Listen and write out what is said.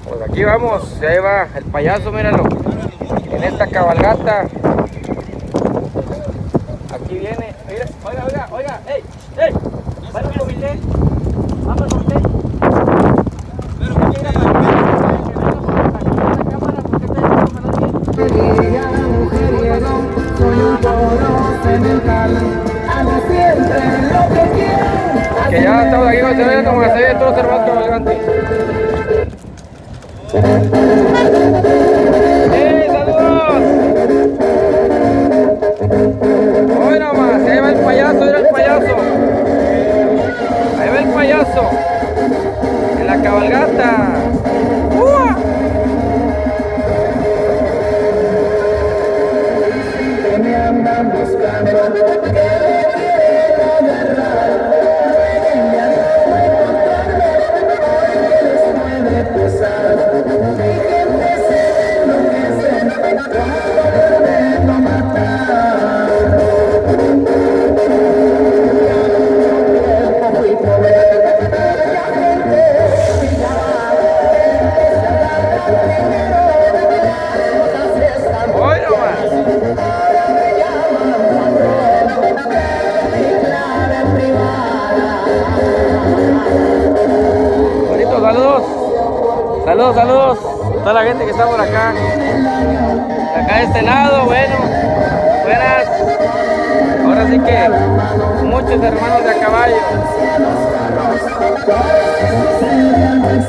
Pues aquí vamos, ahí va el payaso, míralo, en esta cabalgata. Aquí viene, mira, oiga, ey, vamos comité, vamos comité. Pero que llega la cámara, porque te soy un toro semental, hago siempre lo que quiero. Que ya estamos aquí, se ve como que se ve todo cerrado cabalgante. ¡Saludos! Hoy nomás, ahí va el payaso, era el payaso. Ahí va el payaso. En la cabalgata. Me andan buscando, saludos a toda la gente que está por acá. Acá de este lado, bueno, buenas. Ahora sí que muchos hermanos de a caballo.